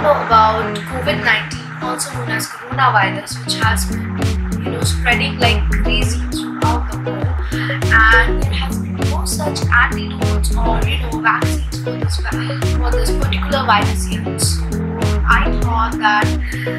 know about COVID-19, also known as coronavirus, which has been spreading like crazy throughout the world, and there has been no such antidotes or vaccines for this particular virus yet. So I thought that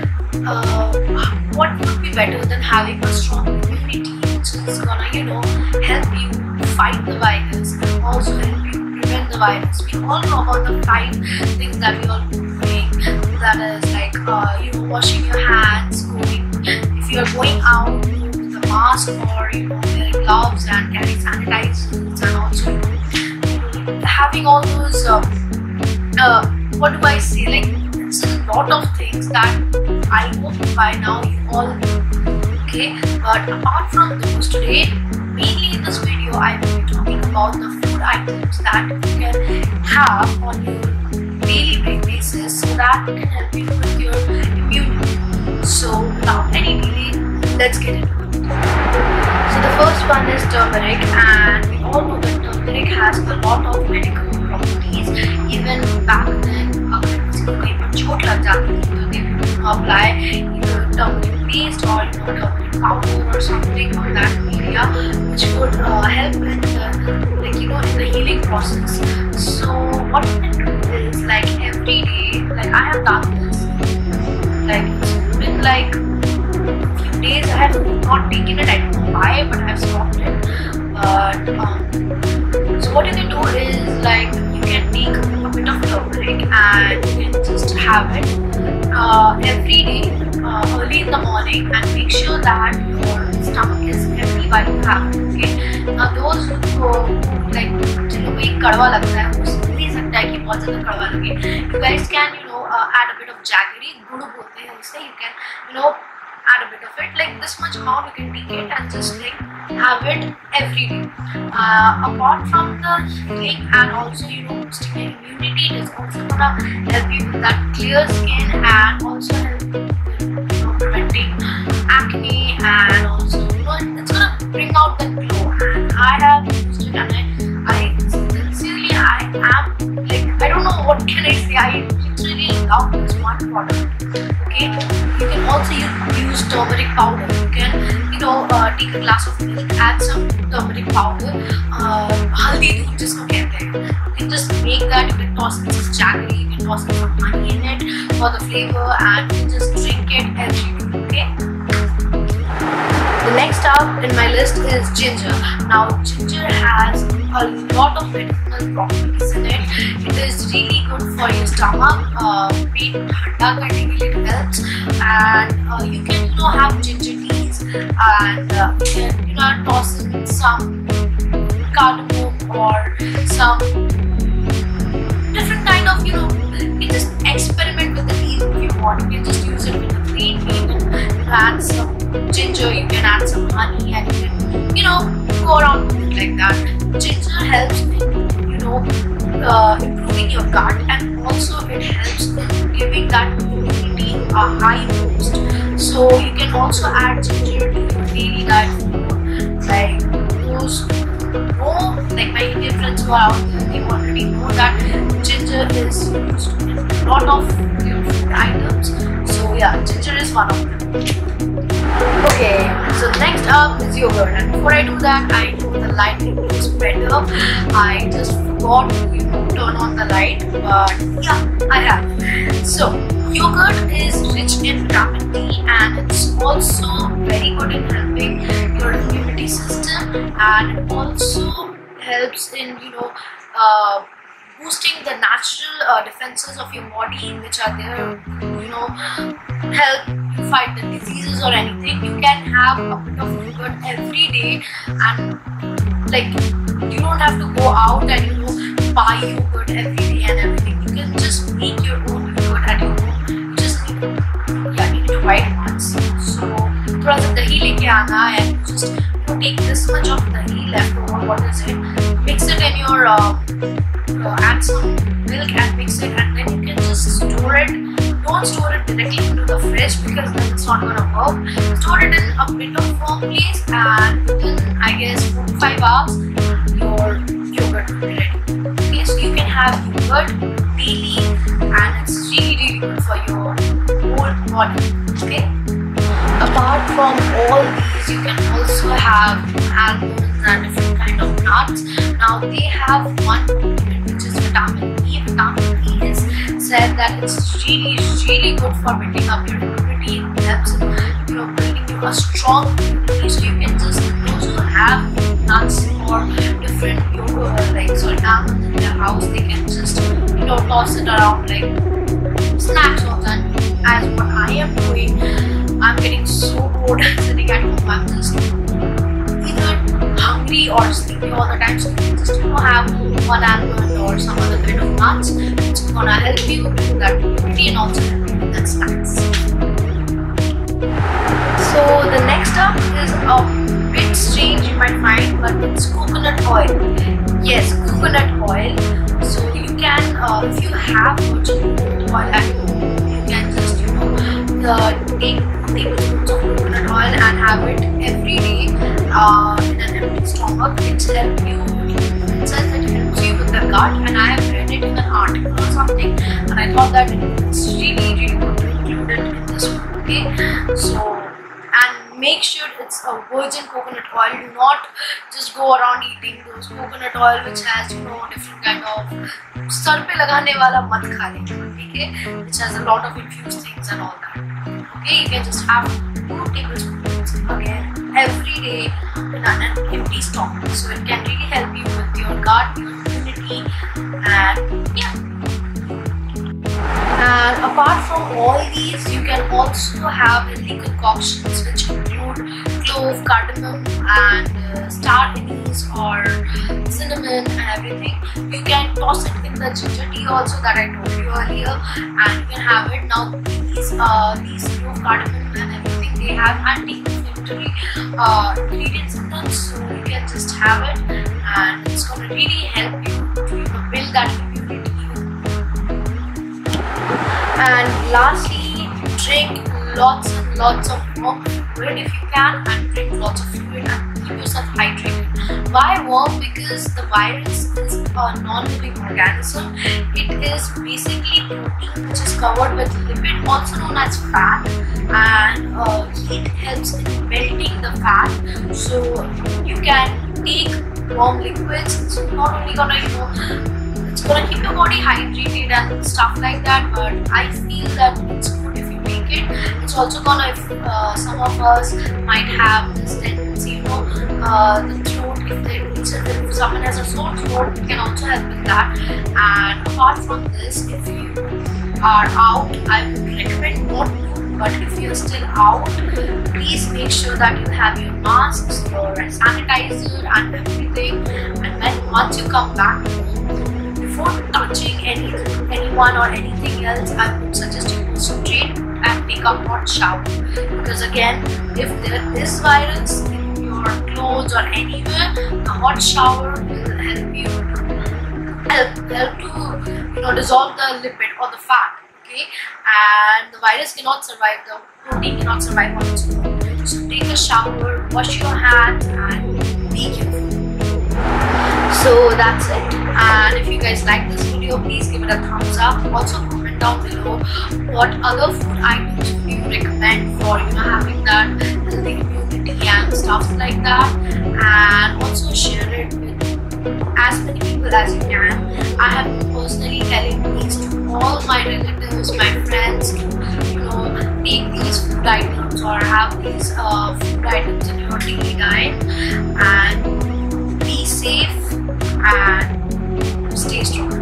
what would be better than having a strong immunity which is gonna help you fight the virus and also help you prevent the virus. We all know about the 5 things that we all do doing, that is like washing your hands, if you are going out with a mask, or wearing gloves and carrying sanitizers, and also having all those what do I say, like it's a lot of things that I hope by now you all know. Okay, but apart from those, today mainly in this video I will be talking about the food items that you can have on your daily basis so that it can help you with your immunity. So without any delay, let's get into it. So the first one is turmeric, and we all know that turmeric has a lot of medical properties. Even back then, अगर किसी को कहीं पर चोट लग जाती थी तो they would apply either turmeric paste or turmeric powder or something on that area, which would help in the healing process. So what we can do is, like, every day, like I have done this, like it's been like a few days I have not taken it. I don't know why, but I have stopped it. But so what you can do is, like, you can take a bit of turmeric and you can just have it every day early in the morning, and make sure that your stomach is empty while you have it. Okay, now those who like जिनको ये कड़वा लगता है, वो समझ सकता है कि बहुत ज़्यादा कड़वा लगे, you guys can add a bit of jaggery, गुड़ बोलते हैं उसे, you can add a bit of it, like this much amount you can take it and just like have it every day. Apart from the healing and also boosting your immunity, it is also gonna help you with that clear skin and also help you preventing acne, and also it's gonna bring out the glow. And I have used it, and I sincerely I am like, I don't know what can I say, I literally love this one product. Okay, you can also use turmeric powder. You can take a glass of milk, add some turmeric powder, haldi doodh jisko kehte hain. You can just make that, you can toss in some jaggery, you can toss in some honey in it for the flavor, and you can just drink it every day. Okay, the next up in my list is ginger. Now ginger has a lot of medicinal properties in it. It is really good for your stomach, पेट ठंडा करने के लिए it helps, and you can have ginger teas, and you can toss in some cardamom or some different kind of you can just experiment with the teas if you want. You can just use it with the green tea, you can add some ginger, you can add some honey, and you can go around with it like that. Ginger helps in improving your gut, and also it helps in giving that immunity a high boost. So you can also add ginger to your daily diet food. Like those like my Indian friends who are out there, they already know that ginger is used in a lot of your food items. So yeah, ginger is one of them. Okay, so next up is yogurt, and before I do that, I know the lighting looks better. I just forgot to turn on the light, but yeah, I have. So yogurt is rich in vitamin D, and it's also very good in helping your immunity system, and it also helps in boosting the natural defenses of your body, which are there help you fight the diseases or anything. You can have a bit of yogurt every day, and like you don't have to go out and buy yogurt every day and everything. You can just make your own yogurt at your home. You just need to buy it once. So थोड़ा सा दही लेके आना, and you just take this much of dahi left over. What is it? Mix it in your add some milk and mix it, and then you can just store it. Don't store it directly into the fridge because then it's not gonna work. Store it in a bit of warm place, and within I guess 4 to 5 hours your yogurt will be ready. Okay, so you can have yogurt daily, and it's really good for you. body. Okay. Apart from all these, you can also have almonds and different kind of nuts. Now they have one component which is vitamin E. Vitamin E is said that it's really good for building up your immunity. It helps in building you a strong immunity. So you can just also have nuts or different almonds in their house. They can just toss it around like snacks or that. As what I am doing, I'm getting so bored sitting at home. I'm just either hungry or sleepy all the time. So you just have one almond or some other kind of nuts. It's gonna help you with that immunity and also help you with that snacks. So the next up is a bit strange you might find, but it's coconut oil. Yes, coconut oil. So you can, if you have virgin coconut oil at home, you can just take tablespoons of coconut oil and have it every day in an empty stomach. It helps you. It says that it helps you with the gut, and I have read it in an article or something, and I thought that it's really good to include it in this one. Okay, so and make sure it's a virgin coconut oil. Do not just go around eating those coconut oil which has different kind of sar pe lagane wala mat kha le, okay, which has a lot of infused things and all that. Okay, you can just have 2 tablespoons again every day in an empty stomach. So it can really help you with your gut, your immunity, and yeah. And apart from all these, you can also have healthy concoctions which include clove, cardamom, and star anise or cinnamon and everything. You can toss it in the ginger tea also that I told you earlier, and you can have it. Now these clove, cardamom, and everything, they have anti-inflammatory ingredients in them, so you can just have it, and it's going to really help you to build that immunity. And lastly, drink lots and lots of warm fluid if you can, and drink lots of fluid and keep yourself hydrated. Why warm? Because the virus is a non-living organism. It is basically protein which is covered with lipid, also known as fat, and heat helps in melting the fat. So you can take warm liquids. It's not only gonna it's gonna keep your body hydrated and stuff like that, but I feel that it's good if you take it. It's also gonna, if some of us might have this tendency, the throat, if someone has a sore throat, it can also help with that. And apart from this, if you are out, I would recommend not to, but if you're still out, please make sure that you have your masks, your sanitizer and everything, and once you come back home, before touching anyone or anything else, I would suggest you go straight and take a hot shower, because again, if there is virus in your clothes or anywhere, the hot shower will help you to dissolve the lipid or the fat. Okay, and the virus cannot survive, the protein cannot survive on its own. So take a shower, wash your hands, and be careful. So that's it, and if you guys like this video, please give it a thumbs up. Also comment down below what other food items do you recommend for having that healthy immunity and stuff like that, and also share it with as many people as you can. I have been personally telling these to all my relatives, my friends, to take these food items or have these food items in your daily diet, and be safe and stay strong.